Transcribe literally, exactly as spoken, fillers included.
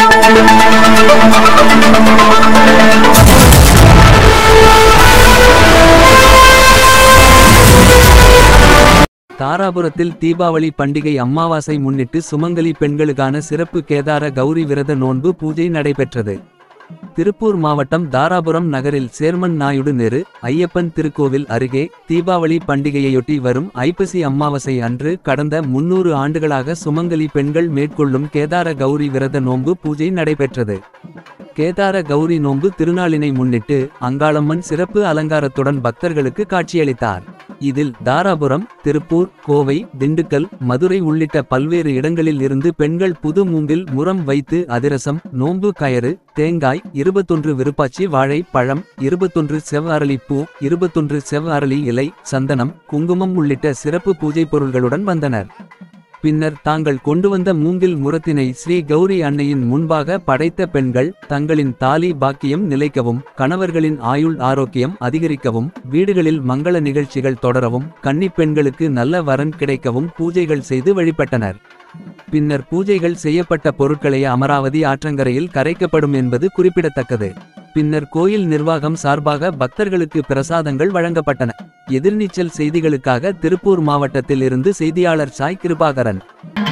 தாராபுரத்தில் தீபாவளி பண்டிகை அமாவாசை முன்னிட்டு சுமங்கலி பெண்களுக்கான சிறப்பு கேதார கௌரி விரத நோன்பு பூஜை நடைபெற்றது. திருப்பூர் மாவட்டம் தாராபுரம் நகரில் சேர்மன் நாயுடு நெரு ஐயப்பன் திருக்கோவில் அருகே தீபாவளி பண்டிகையொட்டி வரும் ஐப்பசி அமாவாசை அன்று கடந்த முன்னூறு ஆண்டுகளாக சுமங்கலி பெண்கள் மேற்கொள்ளும் கேதார கௌரி விரத நோன்பு பூஜை நடைபெற்றது. கேதார கௌரி நோன்பு திருநாளினை முன்னிட்டு அங்காளம்மன் சிறப்பு அலங்காரத்துடன் பக்தர்களுக்கு காட்சியளித்தார். இதில் தாராபுரம், திருப்பூர், கோவை, திண்டுக்கல், மதுரை உள்ளிட்ட பல்வேறு இடங்களில் இருந்து பெண்கள் புது மூங்கில் முறம் வைத்து அதிரசம், நோன்பு கயறு, தேங்காய், இருபத்தொன்று விருப்பாச்சி வாழை பழம், இருபத்தொன்று செவ் அரளி பூ, இருபத்தொன்று செவ் அரளி இலை, சந்தனம், குங்குமம் உள்ளிட்ட சிறப்பு பூஜை பொருள்களுடன் வந்தனர். பின்னர் தாங்கள் கொண்டு வந்த மூங்கில் முரத்தினை ஸ்ரீ கௌரி அன்னையின் முன்பாக படைத்த பெண்கள் தங்களின் தாலி பாக்கியம் நிலைக்கவும், கணவர்களின் ஆயுள் ஆரோக்கியம் அதிகரிக்கவும், வீடுகளில் மங்கள நிகழ்ச்சிகள் தொடரவும், கன்னிப் பெண்களுக்கு நல்ல வரன் கிடைக்கவும் பூஜைகள் செய்து வழிபட்டனர். பின்னர் பூஜைகள் செய்யப்பட்ட பொருட்களை அமராவதி ஆற்றங்கரையில் கரைக்கப்படும் என்பது குறிப்பிடத்தக்கது. பின்னர் கோயில் நிர்வாகம் சார்பாக பக்தர்களுக்கு பிரசாதங்கள் வழங்கப்பட்டன. எதிர்நீச்சல் செய்திகளுக்காக திருப்பூர் மாவட்டத்தில் இருந்து செய்தியாளர் சாய் கிருபாகரன்.